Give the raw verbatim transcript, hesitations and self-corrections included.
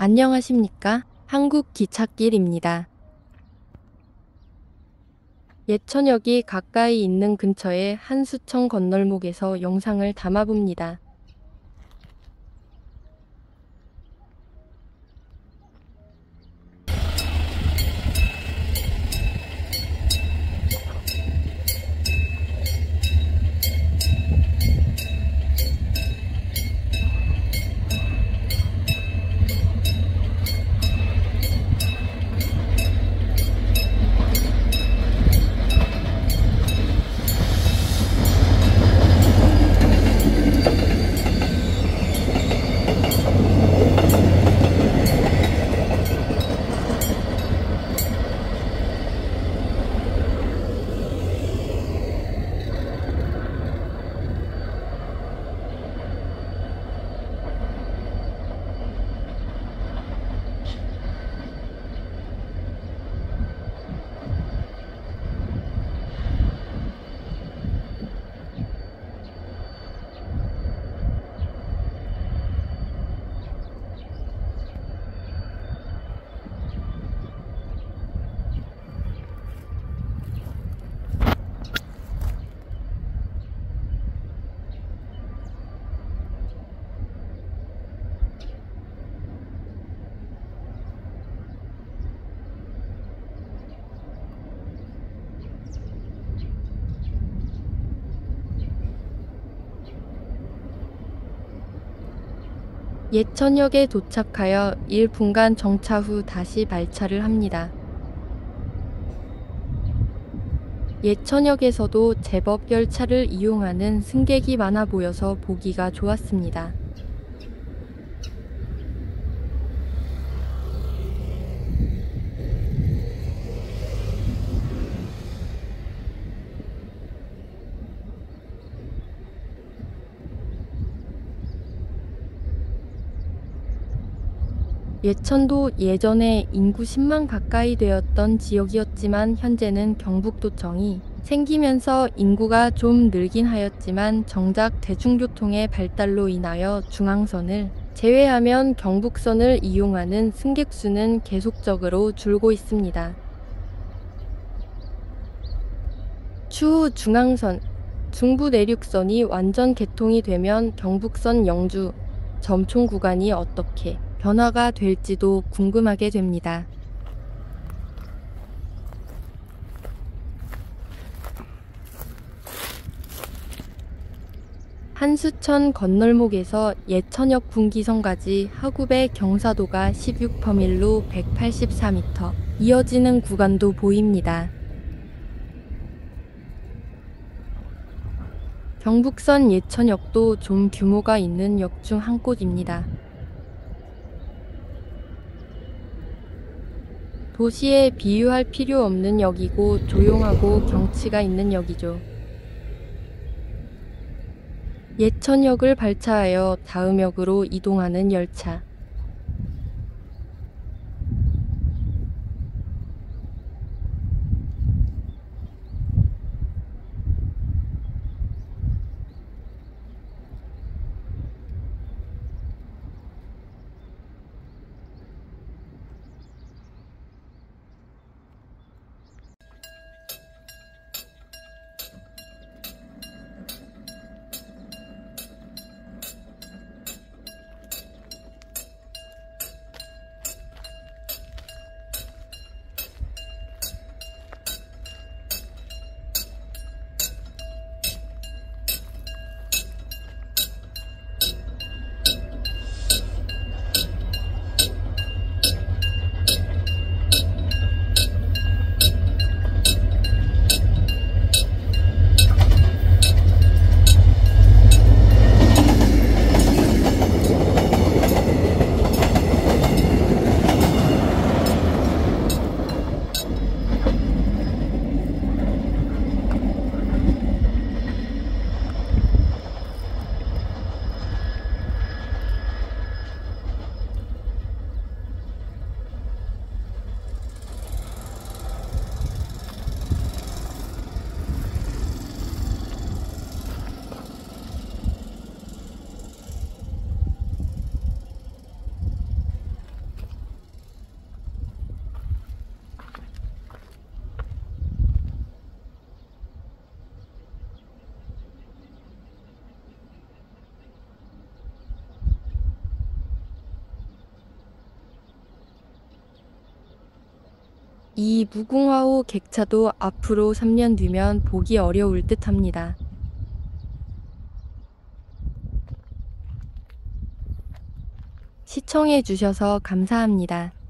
안녕하십니까? 한국기찻길입니다. 예천역이 가까이 있는 근처의 한수천 건널목에서 영상을 담아봅니다. 예천역에 도착하여 일 분간 정차 후 다시 발차를 합니다. 예천역에서도 제법 열차를 이용하는 승객이 많아 보여서 보기가 좋았습니다. 예천도 예전에 인구 십만 가까이 되었던 지역이었지만 현재는 경북도청이 생기면서 인구가 좀 늘긴 하였지만 정작 대중교통의 발달로 인하여 중앙선을 제외하면 경북선을 이용하는 승객 수는 계속적으로 줄고 있습니다. 추후 중앙선, 중부내륙선이 완전 개통이 되면 경북선 영주, 점촌 구간이 어떻게 변화가 될지도 궁금하게 됩니다. 한수천 건널목에서 예천역 분기선까지 하구배 경사도가 십육 퍼밀로 백팔십사 미터 이어지는 구간도 보입니다. 경북선 예천역도 좀 규모가 있는 역 중 한 곳입니다. 도시에 비유할 필요 없는 역이고 조용하고 경치가 있는 역이죠. 예천역을 발차하여 다음 역으로 이동하는 열차. 이 무궁화호 객차도 앞으로 삼 년 뒤면 보기 어려울 듯합니다. 시청해 주셔서 감사합니다.